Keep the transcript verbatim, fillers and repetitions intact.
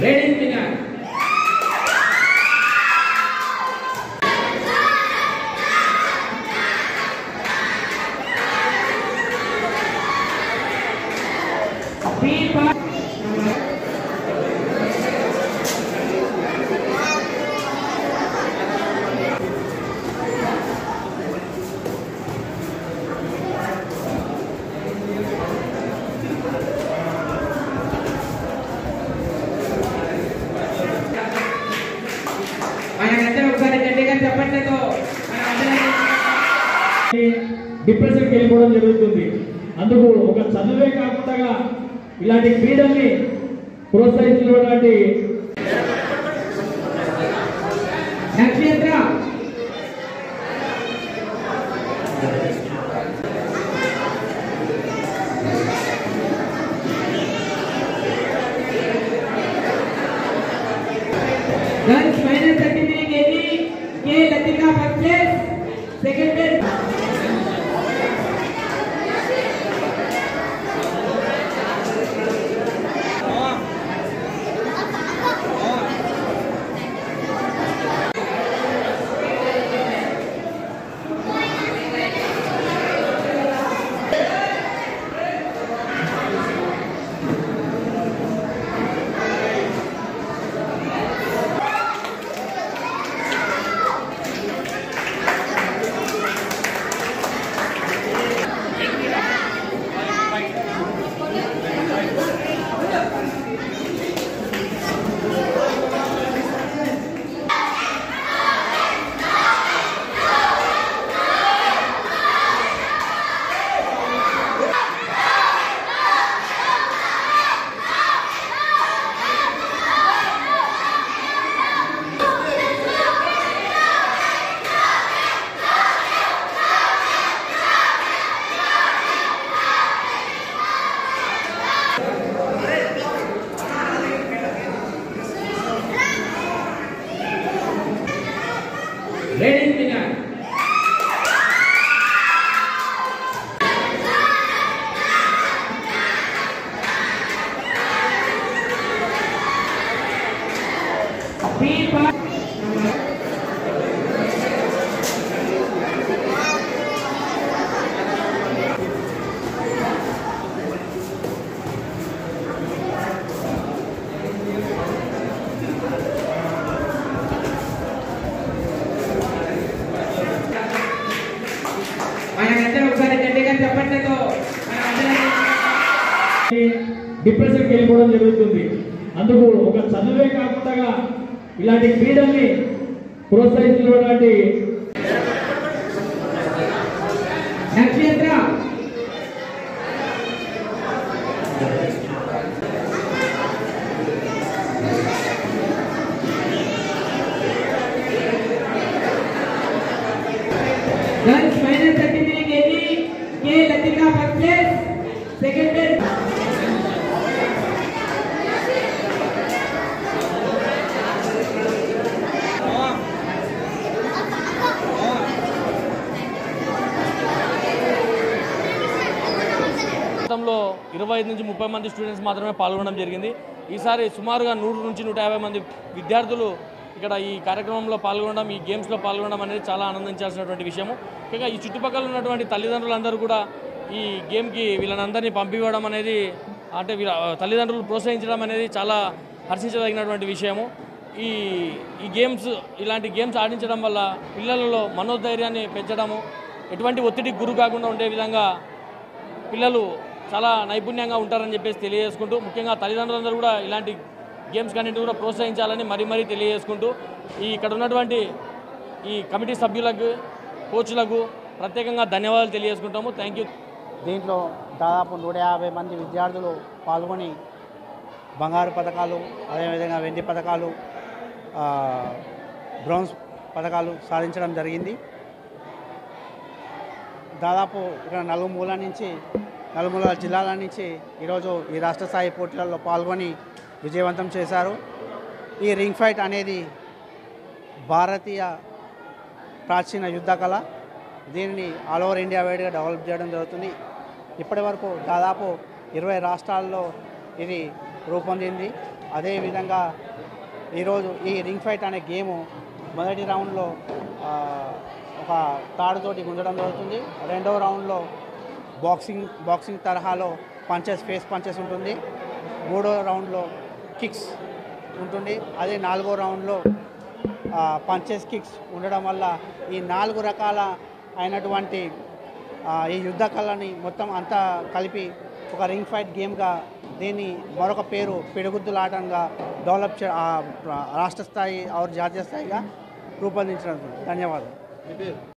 Ladies begin. Depression కి వెళ్ళిపోవడం జరుగుతుంది. అందుకు ఒక చదువే కాకుండా ఇలాంటి క్రీడల్ని ప్రోత్సహించినటువంటి Ladies begin. డిప్రెషన్ కి వెళ్ళిపోవడం జరుగుతుంది. అందుకు ఒక చదువే కాకుండా ఇలాంటి క్రీడల్ని ప్రోత్సహించినటువంటి గతంలో ఇరవై ఐదు నుంచి ముప్పై మంది స్టూడెంట్స్ మాత్రమే పాల్గొనడం జరిగింది. ఈసారి సుమారుగా నూరు నుంచి నూట యాభై మంది విద్యార్థులు ఇక్కడ ఈ కార్యక్రమంలో పాల్గొనడం, ఈ గేమ్స్లో పాల్గొనడం అనేది చాలా ఆనందించాల్సినటువంటి విషయము. ఇంకా ఈ చుట్టుపక్కల ఉన్నటువంటి తల్లిదండ్రులందరూ కూడా ఈ గేమ్కి వీళ్ళనందరినీ పంపివ్వడం అనేది, అంటే వీళ్ళ తల్లిదండ్రులు ప్రోత్సహించడం అనేది చాలా హర్షించదగినటువంటి విషయము. ఈ ఈ గేమ్స్ ఇలాంటి గేమ్స్ ఆడించడం వల్ల పిల్లలలో మనోధైర్యాన్ని పెంచడము, ఎటువంటి ఒత్తిడికి గురి కాకుండా ఉండే విధంగా పిల్లలు చాలా నైపుణ్యంగా ఉంటారని చెప్పేసి తెలియజేసుకుంటూ, ముఖ్యంగా తల్లిదండ్రులందరూ కూడా ఇలాంటి గేమ్స్ కన్నింటి కూడా ప్రోత్సహించాలని మరీ మరీ తెలియజేసుకుంటూ, ఈ ఇక్కడ ఉన్నటువంటి ఈ కమిటీ సభ్యులకు, కోచ్లకు ప్రత్యేకంగా ధన్యవాదాలు తెలియజేసుకుంటాము. Thank you. దీంట్లో దాదాపు నూట యాభై మంది విద్యార్థులు పాల్గొని బంగారు పథకాలు, అదేవిధంగా వెండి పథకాలు, బ్రాంజ్ పథకాలు సాధించడం జరిగింది. దాదాపు ఇక్కడ నలుమూల నుంచి నలుమూల జిల్లాల నుంచి ఈరోజు ఈ రాష్ట్ర స్థాయి పోటీలలో పాల్గొని విజయవంతం చేశారు. ఈ రింగ్ ఫైట్ అనేది భారతీయ ప్రాచీన యుద్ధ కళ. దీనిని ఆల్ ఓవర్ ఇండియా వైడ్గా డెవలప్ చేయడం జరుగుతుంది. ఇప్పటి వరకు దాదాపు ఇరవై రాష్ట్రాల్లో ఇది రూపొందింది. అదేవిధంగా ఈరోజు ఈ రింగ్ ఫైట్ అనే గేము మొదటి రౌండ్లో ఆ, ఒక తాడుతోటి గుంజడం జరుగుతుంది. రెండవ రౌండ్లో బాక్సింగ్ బాక్సింగ్ తరహాలో పంచెస్ ఫేస్ పంచెస్ ఉంటుంది. మూడో రౌండ్లో కిక్స్ ఉంటుంది. అదే నాలుగో రౌండ్లో పంచెస్ కిక్స్ ఉండడం వల్ల ఈ నాలుగు రకాల అయినటువంటి ఆ, ఈ యుద్ధ కళని మొత్తం అంతా కలిపి ఒక రింగ్ ఫైట్ గేమ్గా దీన్ని మరొక పేరు పిడుగుద్దులాటంగా డెవలప్ చే ఆ, రాష్ట్ర స్థాయి ఆరు జాతీయ స్థాయిగా రూపొందించడం. ధన్యవాదాలు.